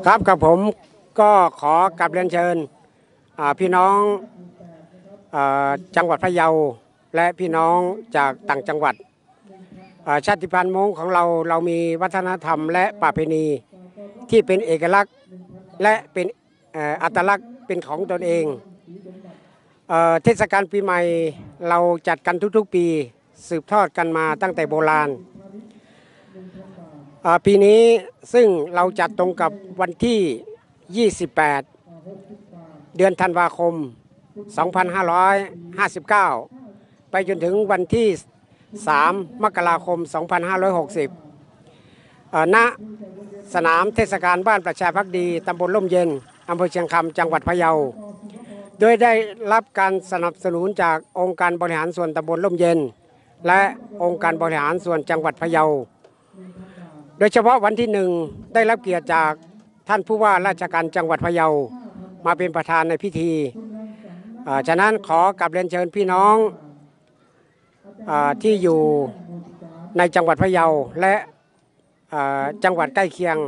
ครับกับผมก็ขอกราบเรียนเชิญพี่น้องจังหวัดพะเยาและพี่น้องจากต่างจังหวัดชาติพันธุ์ม้งของเรามีวัฒนธรรมและประเพณีที่เป็นเอกลักษณ์และเป็นอัตลักษณ์เป็นของตนเองเทศกาลปีใหม่เราจัดกันทุกๆปีสืบทอดกันมาตั้งแต่โบราณปีนี้ซึ่งเราจัดตรงกับวันที่ 28 เดือนธันวาคม 2559 ไปจนถึงวันที่ 3 มกราคม 2560 ณ สนามเทศกาลบ้านประชาภักดีตำบลร่มเย็นอำเภอเชียงคำจังหวัดพะเยาโดยได้รับการสนับสนุนจากองค์การบริหารส่วนตำบลร่มเย็นและองค์การบริหารส่วนจังหวัดพะเยาโดยเฉพาะวันที่1ได้รับเกียรติจากท่านผู้ว่าราชการจังหวัดพะเยามาเป็นประธานในพิธีฉะนั้นขอกราบเรียนเชิญพี่น้องที่อยู่ในจังหวัดพะเยาและจังหวัดใกล้เคียง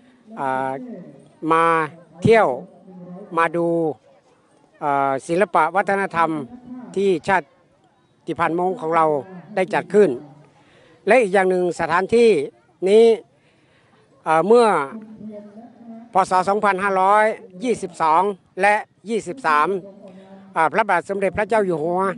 มาเที่ยวมาดูศิลปะวัฒนธรรมที่ชาติพันธุ์ม้งของเราได้จัดขึ้นและอีกอย่างหนึ่งสถานที่นี้เมื่อพศ 2522 และ 23 พระบาทสมเด็จพระเจ้าอยู่หัว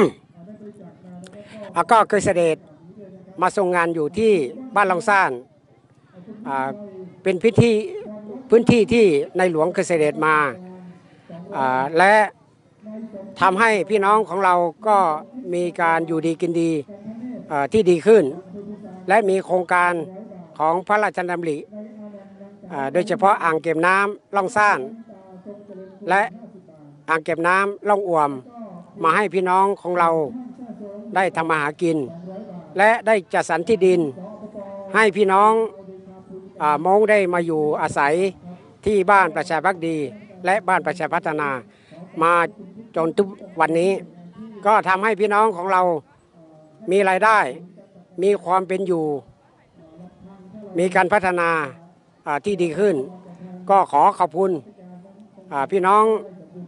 ก็เคยเสด็จมาทรงงานอยู่ที่บ้านลองซ่านเป็นพื้นที่ที่ในหลวงเคยเสด็จมาและทำให้พี่น้องของเราก็มีการอยู่ดีกินดีที่ดีขึ้นและมีโครงการของพระราชดำริโดยเฉพาะอ่างเก็บน้ำล่องซ่านและอ่างเก็บน้ำล่องอ่วมมาให้พี่น้องของเราได้ทำมาหากินและได้จัดสรรที่ดินให้พี่น้องม้งได้มาอยู่อาศัยที่บ้านประชาภักดีและบ้านประชาพัฒนามาจนทุกวันนี้ก็ทำให้พี่น้องของเรามีรายได้มีความเป็นอยู่มีการพัฒนาที่ดีขึ้นก็ขอขอบคุณพี่น้อง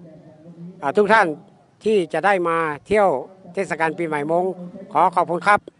ทุกท่านที่จะได้มาเที่ยวเทศกาลปีใหม่ม้งขอขอบคุณครับ